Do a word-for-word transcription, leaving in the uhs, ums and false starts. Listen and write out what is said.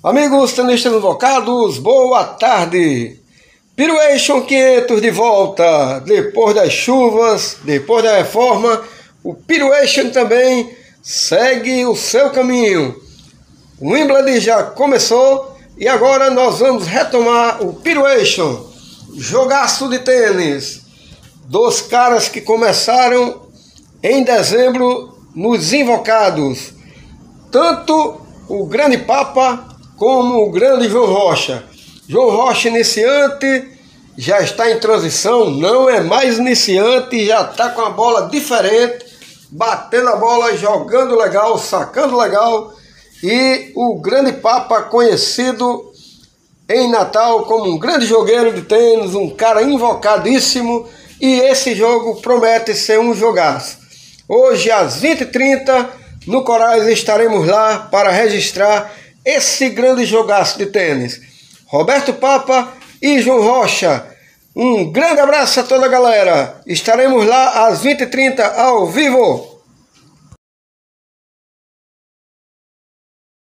Amigos tenistas invocados, boa tarde! Piruation quinhentos de volta, depois das chuvas, depois da reforma, o Piruation também segue o seu caminho. O Wimbledon já começou e agora nós vamos retomar o Piruation, jogaço de tênis, dos caras que começaram em dezembro nos Invocados, tanto o Grande Papa como o grande João Rocha. João Rocha iniciante, já está em transição, não é mais iniciante, já está com a bola diferente, batendo a bola, jogando legal, sacando legal. E o Grande Papa, conhecido em Natal como um grande jogueiro de tênis, um cara invocadíssimo, e esse jogo promete ser um jogaço. Hoje às vinte e trinta, no Corais, estaremos lá para registrar esse grande jogaço de tênis. Roberto Papa e João Rocha. Um grande abraço a toda a galera. Estaremos lá às vinte e trinta ao vivo.